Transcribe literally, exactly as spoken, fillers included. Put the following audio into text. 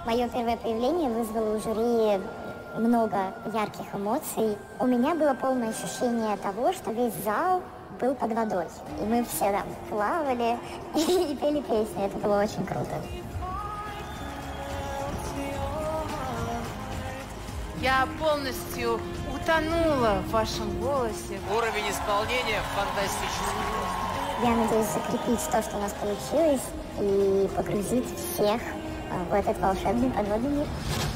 Мое первое появление вызвало у жюри много ярких эмоций. У меня было полное ощущение того, что весь зал был под водой. И мы все там плавали и пели песни. Это было очень круто. Я полностью утонула в вашем голосе. Уровень исполнения фантастический. Я надеюсь закрепить то, что у нас получилось, и погрузить всех в этот волшебный подводный мир.